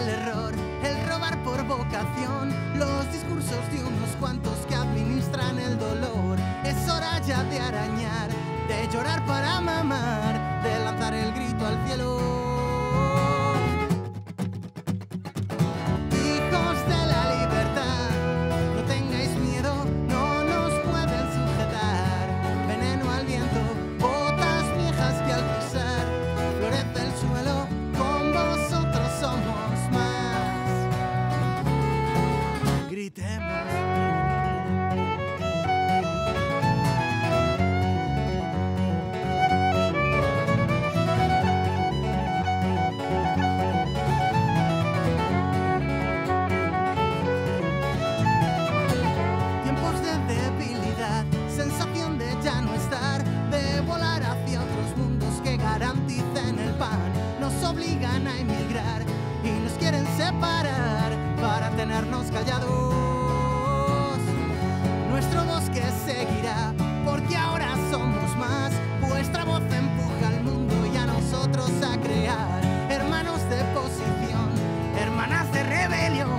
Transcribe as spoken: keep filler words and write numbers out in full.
el error, el robar por vocación, los discursos de unos cuantos que administran el dolor. Es hora ya de arañar, de llorar para mamar, de lanzar el grito al cielo. Hijos de la libertad, no tengáis miedo, no nos pueden sujetar. Veneno al viento, botas viejas que al pisar florece el suelo, con vosotros somos más. Gritemos. Sensación de ya no estar, de volar hacia otros mundos que garanticen el pan. Nos obligan a emigrar y nos quieren separar para tenernos callados. Nuestro bosque seguirá porque ahora somos más. Vuestra voz empuja al mundo y a nosotros a crear. Hermanos de posición, hermanas de rebelión.